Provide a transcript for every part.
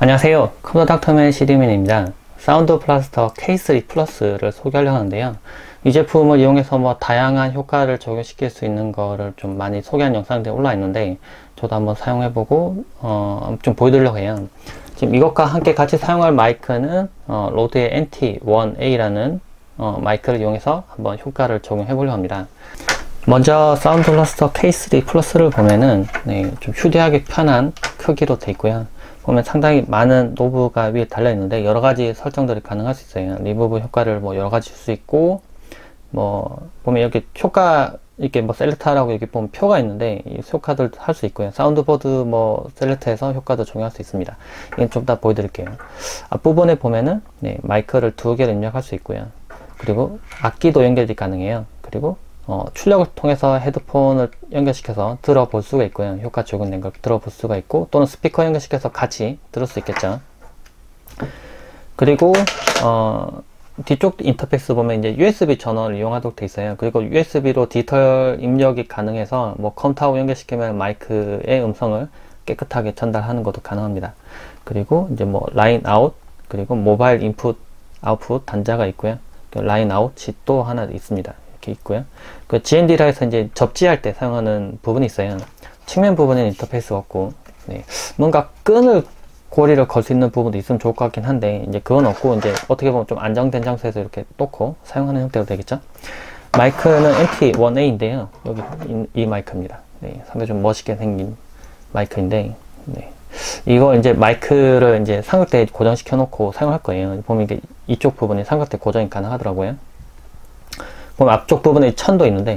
안녕하세요. 컴퓨터 닥터맨 CD맨입니다. 사운드 블라스터 K3 플러스를 소개하려고 하는데요. 이 제품을 이용해서 다양한 효과를 적용시킬 수 있는 거를 좀 많이 소개한 영상들이 올라 있는데, 저도 한번 사용해보고 좀 보여드리려고 해요. 지금 이것과 함께 같이 사용할 마이크는 로드의 NT1A라는 마이크를 이용해서 한번 효과를 적용해보려고 합니다. 먼저 사운드 블라스터 K3 플러스를 보면은 좀 휴대하기 편한 크기로 되어 있고요. 보면 상당히 많은 노브가 위에 달려 있는데 여러가지 설정들이 가능할 수 있어요. 리무브 효과를 여러가지 줄 수 있고, 보면 여기 효과 이렇게 셀렉터라고 여기 보면 표가 있는데 이 효과들 할 수 있고요. 사운드보드 셀렉터에서 효과도 적용할 수 있습니다. 이건 좀 더 보여드릴게요. 앞부분에 보면은 마이크를 두 개를 입력할 수 있고요. 그리고 악기도 연결이 가능해요. 그리고 출력을 통해서 헤드폰을 연결시켜서 들어볼 수가 있고요. 효과 적용된 걸 들어볼 수가 있고, 또는 스피커 연결시켜서 같이 들을 수 있겠죠. 그리고 뒤쪽 인터페이스 보면 이제 USB 전원을 이용하도록 되어 있어요. 그리고 USB로 디지털 입력이 가능해서 컴퓨터하고 연결시키면 마이크의 음성을 깨끗하게 전달하는 것도 가능합니다. 그리고 이제 라인 아웃, 그리고 모바일 인풋 아웃풋 단자가 있고요. 라인 아웃이 또 하나 있습니다. 이렇게 있고요. 그 GND라 해서 이제 접지할 때 사용하는 부분이 있어요. 측면 부분에는 인터페이스가 없고, 뭔가 끈을 고리를 걸 수 있는 부분도 있으면 좋을 것 같긴 한데, 이제 그건 없고, 이제 어떻게 보면 좀 안정된 장소에서 이렇게 놓고 사용하는 형태로 되겠죠. 마이크는 NT1A인데요. 여기 이 마이크입니다. 상당히 좀 멋있게 생긴 마이크인데, 이거 이제 마이크를 이제 삼각대에 고정시켜 놓고 사용할 거예요. 보면 이쪽 부분이 삼각대 고정이 가능하더라고요. 보면 앞쪽 부분에 천도 있는데,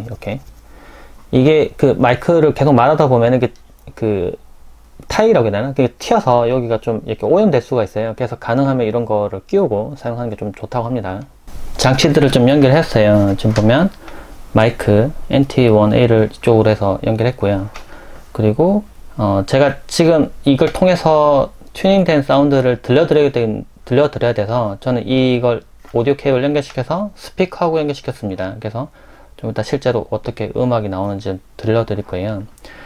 이게 그 마이크를 계속 말하다 보면 이게 타이라고 해야 되나? 그게 튀어서 여기가 좀 이렇게 오염될 수가 있어요. 그래서 가능하면 이런 거를 끼우고 사용하는 게 좀 좋다고 합니다. 장치들을 좀 연결했어요. 지금 보면 마이크 NT1A를 이쪽으로 해서 연결했고요. 그리고 제가 지금 이걸 통해서 튜닝된 사운드를 들려드려야 돼서 저는 이걸 오디오 케이블 연결시켜서 스피커하고 연결시켰습니다. 그래서 좀 이따 실제로 어떻게 음악이 나오는지 들려드릴 거예요.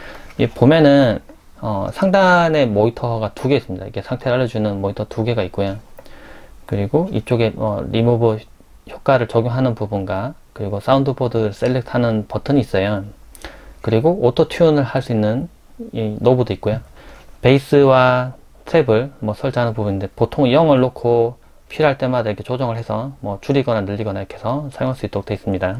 보면은 상단에 모니터가 두 개 있습니다. 이게 상태를 알려주는 모니터 두 개가 있고요. 그리고 이쪽에 리무브 효과를 적용하는 부분과, 그리고 사운드보드 셀렉트하는 버튼이 있어요. 그리고 오토 튠을 할 수 있는 이 노브도 있고요. 베이스와 트랩을 설정하는 부분인데, 보통 0을 놓고 필요할 때마다 이렇게 조정을 해서 줄이거나 늘리거나 이렇게 해서 사용할 수 있도록 되어 있습니다.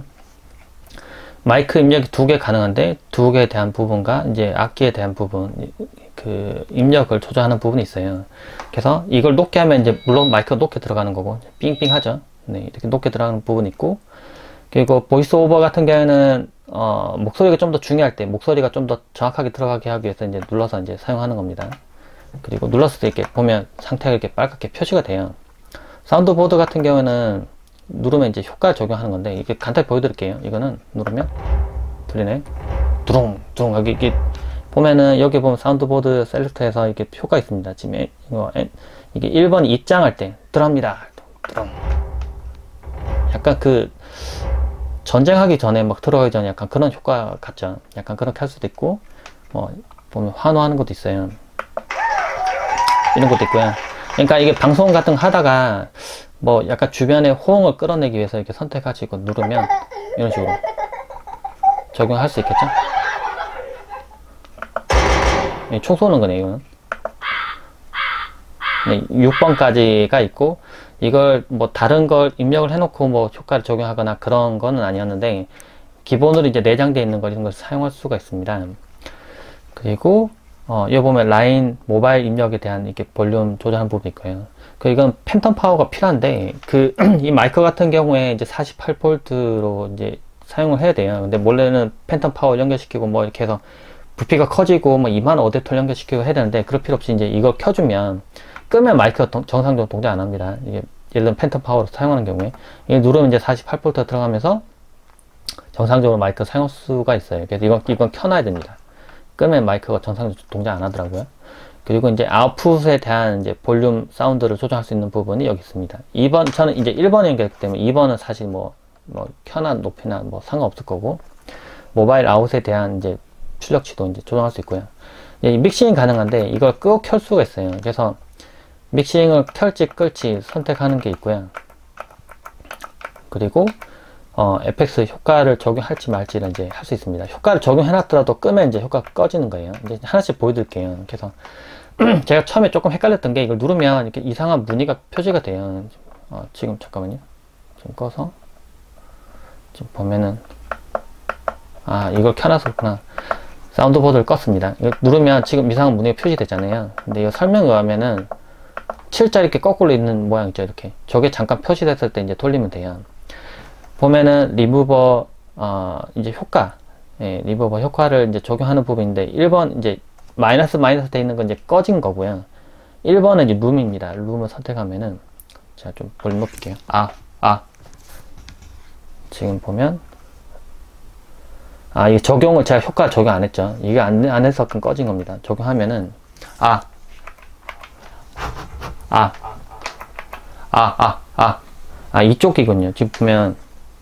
마이크 입력이 두 개 가능한데, 두 개에 대한 부분과 이제 악기에 대한 부분, 그 입력을 조정하는 부분이 있어요. 그래서 이걸 높게 하면 이제 물론 마이크가 높게 들어가는 거고 삥삥 하죠. 이렇게 높게 들어가는 부분이 있고, 그리고 보이스 오버 같은 경우에는 목소리가 좀 더 중요할 때, 목소리가 좀 더 정확하게 들어가게 하기 위해서 이제 눌러서 이제 사용하는 겁니다. 그리고 눌렀을 때 이렇게 보면 상태가 이렇게 빨갛게 표시가 돼요. 사운드보드 같은 경우에는 누르면 이제 효과 적용하는 건데, 이게 간단히 보여드릴게요. 이거는 누르면 들리네. 두둥 두둥. 여기 이게 보면은 여기 보면 사운드보드 셀렉터에서 이게 표가 있습니다. 지금 이게 1번 입장할 때 들어갑니다. 두둥. 약간 전쟁하기 전에 들어가기 전에 약간 그런 효과 같죠. 약간 그렇게 할 수도 있고, 보면 환호하는 것도 있어요. 이런 것도 있고요. 그러니까 이게 방송 같은 거 하다가 약간 주변에 호응을 끌어내기 위해서 이렇게 선택하시고 누르면 이런 식으로 적용할 수 있겠죠? 총 쏘는 거네요, 이거는. 6번까지가 있고, 이걸 다른 걸 입력을 해놓고 효과를 적용하거나 그런 거는 아니었는데, 기본으로 이제 내장되어 있는 걸 이런 걸 사용할 수가 있습니다. 그리고 여기 보면 라인 모바일 입력에 대한 이렇게 볼륨 조절하는 부분이 있고요. 이건 팬텀 파워가 필요한데, 이 마이크 같은 경우에 이제 48V로 이제 사용을 해야 돼요. 근데 원래는 팬텀 파워 연결시키고 이렇게 해서 부피가 커지고 2만 어댑터 연결시키고 해야 되는데, 그럴 필요 없이 이제 이걸 켜주면, 끄면 마이크가 정상적으로 동작 안 합니다. 이게 예를 들면 팬텀 파워로 사용하는 경우에 이게 누르면 이제 48V 들어가면서 정상적으로 마이크 사용할 수가 있어요. 그래서 이건 켜놔야 됩니다. 끄면 마이크가 정상적으로 동작 안 하더라고요. 그리고 이제 아웃풋에 대한 이제 볼륨 사운드를 조정할 수 있는 부분이 여기 있습니다. 2번, 저는 이제 1번에 연결했기 때문에 2번은 사실 켜나 높이나 상관없을 거고, 모바일 아웃에 대한 이제 출력치도 이제 조정할 수 있고요. 믹싱이 가능한데 이걸 끄고 켤 수가 있어요. 그래서 믹싱을 켤지 끌지 선택하는 게 있고요. 그리고 FX 효과를 적용할지 말지를 이제 할 수 있습니다. 효과를 적용해놨더라도 끄면 이제 효과가 꺼지는 거예요. 이제 하나씩 보여드릴게요. 그래서 제가 처음에 조금 헷갈렸던 게 이걸 누르면 이렇게 이상한 무늬가 표시가 돼요. 지금 잠깐만요. 지금 꺼서 지금 보면은 이걸 켜놨었구나. 사운드보드를 껐습니다. 이거 누르면 지금 이상한 무늬가 표시되잖아요. 근데 이거 설명에 의하면은 7자 이렇게 거꾸로 있는 모양 있죠. 이렇게 저게 잠깐 표시됐을 때 이제 돌리면 돼요. 보면은 리무버 이제 효과, 리무버 효과를 이제 적용하는 부분인데 1번 이제 마이너스 돼 있는 건 이제 꺼진 거고요. 1번은 이제 룸입니다. 룸을 선택하면은 제가 좀 볼륨 높일게요. 지금 보면 이게 적용을 제가 효과 적용 안 했죠. 이게 안 해서 꺼진 겁니다. 적용하면은 이쪽이군요. 지금 보면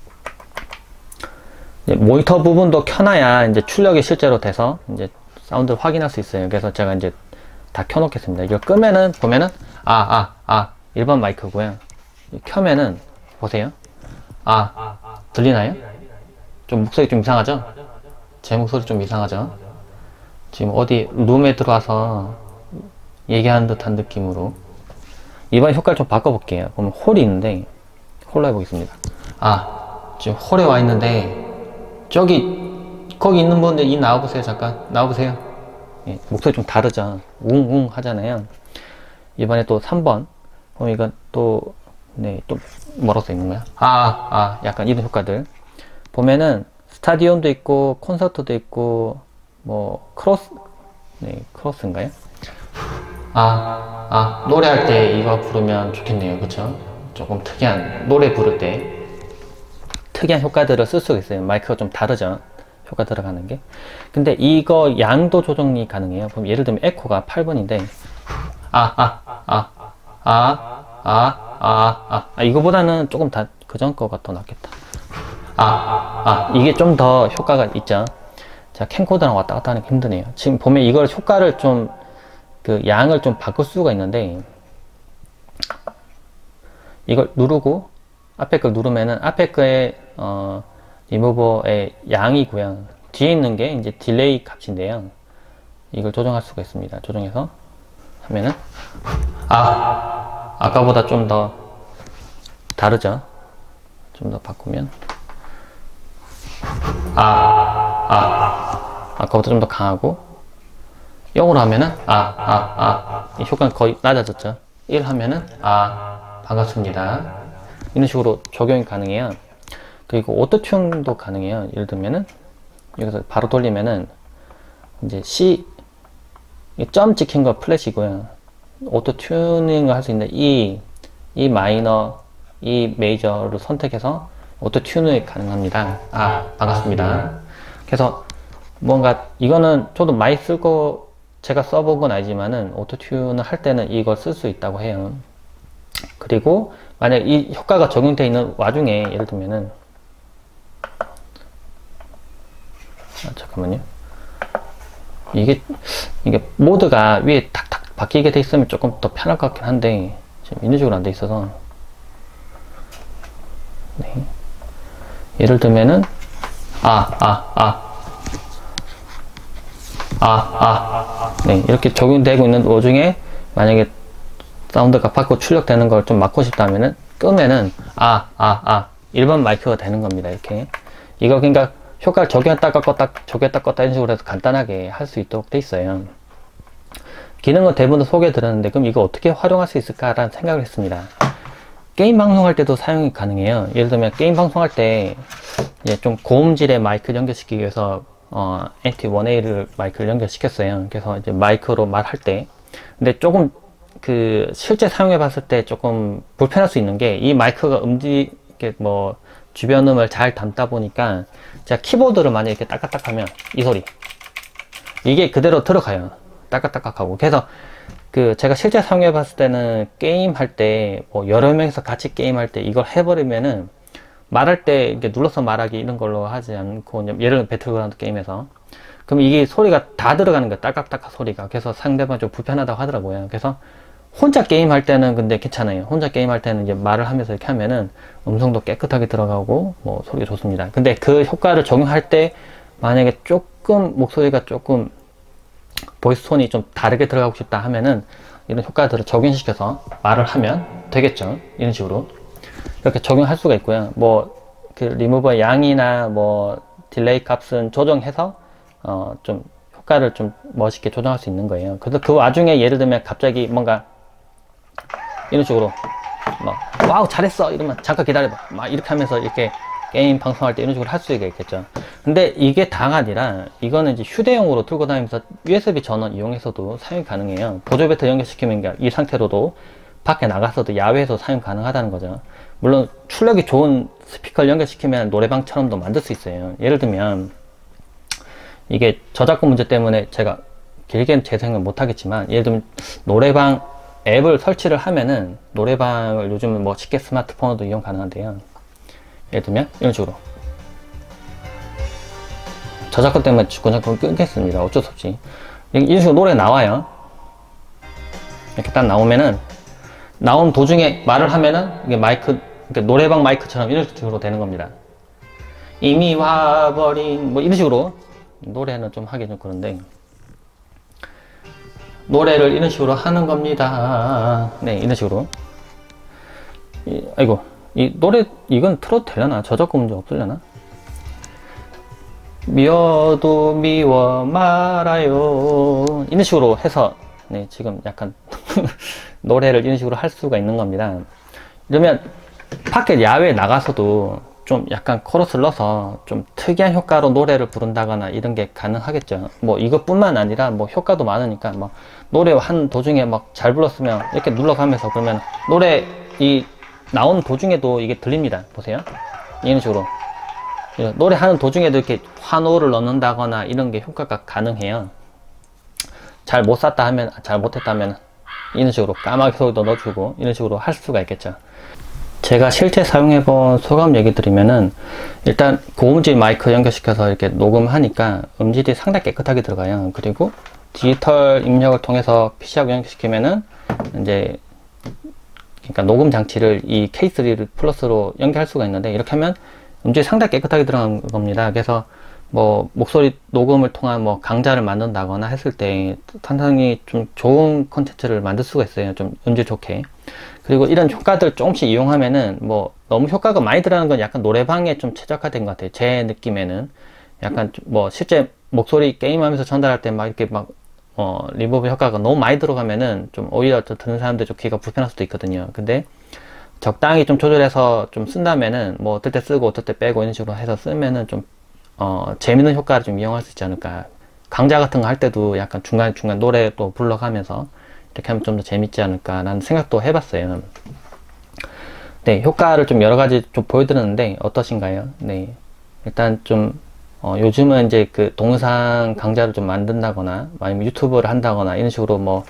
모니터 부분도 켜놔야 이제 출력이 실제로 돼서 이제 사운드를 확인할 수 있어요. 그래서 제가 이제 다 켜놓겠습니다. 이거 끄면은 보면은 1번 마이크고요. 켜면은 보세요. 들리나요? 좀 목소리 좀 이상하죠? 제 목소리 좀 이상하죠? 지금 어디 룸에 들어와서 얘기하는 듯한 느낌으로 이번 효과를 좀 바꿔볼게요. 보면 홀이 있는데 홀로 해보겠습니다. 지금 홀에 와 있는데 거기 있는 분들 나와보세요. 잠깐 나와보세요. 목소리 좀 다르죠? 웅웅 하잖아요. 이번에 또 3번 그럼 이건 또 또 뭐라고 써 있는 거야? 약간 이런 효과들 보면은 스타디움도 있고 콘서트도 있고 뭐 크로스인가요? 노래할 때 이거 부르면 좋겠네요. 그쵸? 조금 특이한 노래 부를 때 특이한 효과들을 쓸 수가 있어요. 마이크가 좀 다르죠? 효과 들어가는 게. 근데 이거 양도 조정이 가능해요. 그럼 예를 들면 에코가 8번인데 이거보다는 조금 그전 거가 더 낫겠다. 이게 좀 더 효과가 있죠. 자, 캠코더랑 왔다 갔다 하는 게 힘드네요. 지금 보면 이걸 효과를 좀 양을 좀 바꿀 수가 있는데 이걸 누르고 앞에 걸 누르면은 앞에 거의 리무버의 양이고요. 뒤에 있는 게 이제 딜레이 값인데요. 이걸 조정할 수가 있습니다. 조정해서 하면은 아까보다 좀 더 다르죠? 좀 더 바꾸면 아까보다 좀 더 강하고 0으로 하면은 이 효과는 거의 낮아졌죠. 1 하면은 반갑습니다. 이런 식으로 적용이 가능해요. 그리고 오토튠도 가능해요. 예를 들면은 여기서 바로 돌리면은 이제 C 점 찍힌 거 플랫이고요. 오토 튜닝을 할 수 있는 E 마이너, E 메이저를 선택해서 오토 튜닝이 가능합니다. 반갑습니다. 그래서 뭔가 이거는 저도 많이 쓰고 제가 써본 건 아니지만은 오토 튜닝을 할 때는 이걸 쓸 수 있다고 해요. 그리고 만약 이 효과가 적용되어 있는 와중에 예를 들면은 잠깐만요. 이게 모드가 위에 탁탁 바뀌게 돼 있으면 조금 더 편할 것 같긴 한데 지금 이런 식으로 안 돼 있어서 예를 들면은 이렇게 적용되고 있는 와중에 만약에 사운드가 바뀌고 출력되는 걸 좀 막고 싶다면은 끄면은 1번 마이크가 되는 겁니다. 이렇게 이거 그러니까 효과를 적용했다 껐다 적용했다 껐다 이런 식으로 해서 간단하게 할 수 있도록 돼 있어요. 기능은 대부분 소개해 드렸는데 그럼 이거 어떻게 활용할 수 있을까라는 생각을 했습니다. 게임 방송할 때도 사용이 가능해요. 예를 들면 게임 방송할 때 좀 고음질의 마이크를 연결시키기 위해서 NT1A를 마이크를 연결시켰어요. 그래서 이제 마이크로 말할 때 근데 조금 실제 사용해 봤을 때 조금 불편할 수 있는 게 이 마이크가 주변 음을 잘 담다 보니까 제가 키보드를 만약에 이렇게 딱딱딱 하면 이 소리 이게 그대로 들어가요. 딱딱딱 하고 그래서 제가 실제 사용해 봤을 때는 게임 할 때 여러 명이서 같이 게임 할 때 이걸 해버리면은 말할 때 이렇게 눌러서 말하기 이런 걸로 하지 않고 예를 들면 배틀그라운드 게임에서 그럼 이게 소리가 다 들어가는 거예요. 딸깍딸깍 소리가. 그래서 상대방이 좀 불편하다고 하더라고요. 그래서 혼자 게임 할 때는 근데 괜찮아요. 혼자 게임 할 때는 이제 말을 하면서 이렇게 하면은 음성도 깨끗하게 들어가고 뭐 소리가 좋습니다. 근데 그 효과를 적용할 때 만약에 조금 목소리가 조금 보이스 톤이 좀 다르게 들어가고 싶다 하면은 이런 효과들을 적용시켜서 말을 하면 되겠죠. 이런 식으로 이렇게 적용할 수가 있고요. 뭐 그 리무버의 양이나 뭐 딜레이 값은 조정해서 좀 효과를 좀 멋있게 조정할 수 있는 거예요. 그래서 그 와중에 예를 들면 갑자기 뭔가 이런 식으로 막 와우 잘했어 이러면 잠깐 기다려봐 막 이렇게 하면서 이렇게 게임 방송할 때 이런 식으로 할 수가 있겠죠. 근데 이게 다가 아니라 이거는 이제 휴대용으로 들고 다니면서 USB 전원 이용해서도 사용이 가능해요. 보조 배터리 연결시키면 이 상태로도 밖에 나가서도 야외에서 사용 가능하다는 거죠. 물론 출력이 좋은 스피커를 연결시키면 노래방처럼도 만들 수 있어요. 예를 들면 이게 저작권 문제 때문에 제가 길게는 재생을 못 하겠지만 예를 들면 노래방 앱을 설치를 하면은 노래방을 요즘은 뭐 쉽게 스마트폰으로도 이용 가능한데요. 예를 들면 이런 식으로 저작권 때문에 저작권 끊겠습니다. 어쩔 수 없이 이런 식으로 노래 나와요. 이렇게 딱 나오면은 나온 도중에 말을 하면은 이게 마이크 그러니까 노래방 마이크처럼 이런 식으로 되는 겁니다. 이미 와버린 뭐 이런 식으로 노래는 좀 하기 좀 그런데 노래를 이런 식으로 하는 겁니다. 네, 이런 식으로. 아이고, 이 노래, 이건 틀어도 되려나? 저작권 문제 없으려나? 미워도 미워 말아요. 이런 식으로 해서, 네, 지금 약간 노래를 이런 식으로 할 수가 있는 겁니다. 이러면 밖에 야외에 나가서도 좀 약간 코러스를 넣어서 좀 특이한 효과로 노래를 부른다거나 이런 게 가능하겠죠. 뭐 이것뿐만 아니라 뭐 효과도 많으니까 막 노래 한 도중에 막 잘 불렀으면 이렇게 눌러가면서 그러면 노래 이 나온 도중에도 이게 들립니다. 보세요. 이런 식으로 노래 하는 도중에도 이렇게 환호를 넣는다거나 이런 게 효과가 가능해요. 잘 못 샀다 하면 잘 못했다 하면 이런 식으로 까마귀 소리도 넣어주고 이런 식으로 할 수가 있겠죠. 제가 실제 사용해본 소감 얘기 드리면은 일단 고음질 마이크 연결시켜서 이렇게 녹음하니까 음질이 상당히 깨끗하게 들어가요. 그리고 디지털 입력을 통해서 PC하고 연결시키면은 이제 그러니까 녹음 장치를 이 K3 플러스로 연결할 수가 있는데 이렇게 하면 음질이 상당히 깨끗하게 들어간 겁니다. 그래서 뭐 목소리 녹음을 통한 뭐 강좌를 만든다거나 했을 때 상당히 좀 좋은 컨텐츠를 만들 수가 있어요. 좀 음질 좋게. 그리고 이런 효과들 조금씩 이용하면은 뭐 너무 효과가 많이 들어가는 건 약간 노래방에 좀 최적화된 것 같아요. 제 느낌에는 약간 뭐 실제 목소리 게임하면서 전달할 때 막 이렇게 막 리버브 효과가 너무 많이 들어가면은 좀 오히려 듣는 사람들 좀 귀가 불편할 수도 있거든요. 근데 적당히 좀 조절해서 좀 쓴다면은 뭐 어떨 때 쓰고 어떨 때 빼고 이런 식으로 해서 쓰면은 좀 재밌는 효과를 좀 이용할 수 있지 않을까. 강좌 같은 거 할 때도 약간 중간중간 노래 또 불러가면서 이렇게 하면 좀 더 재밌지 않을까 라는 생각도 해봤어요. 네, 효과를 좀 여러 가지 좀 보여드렸는데 어떠신가요? 네, 일단 좀 요즘은 이제 그 동영상 강좌를 좀 만든다거나 아니면 유튜브를 한다거나 이런 식으로 뭐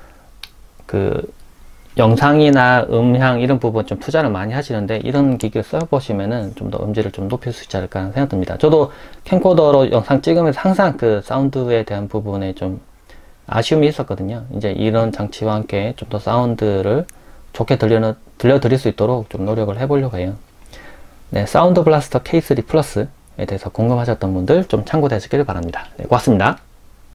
그 영상이나 음향 이런 부분 좀 투자를 많이 하시는데 이런 기기를 써보시면은 좀 더 음질을 좀 높일 수 있지 않을까 생각됩니다. 저도 캠코더로 영상 찍으면서 항상 그 사운드에 대한 부분에 좀 아쉬움이 있었거든요. 이제 이런 장치와 함께 좀 더 사운드를 좋게 들려드릴 수 있도록 좀 노력을 해보려고 해요. 네, 사운드 블라스터 K3 플러스에 대해서 궁금하셨던 분들 좀 참고되시길 바랍니다. 네, 고맙습니다.